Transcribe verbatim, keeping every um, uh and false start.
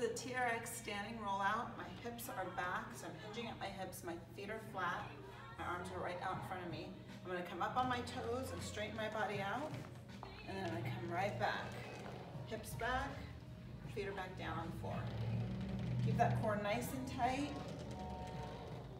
the T R X standing rollout. My hips are back, so I'm hinging at my hips. My feet are flat. My arms are right out in front of me. I'm gonna come up on my toes and straighten my body out. And then I come right back. Hips back, feet are back down on the floor. Keep that core nice and tight.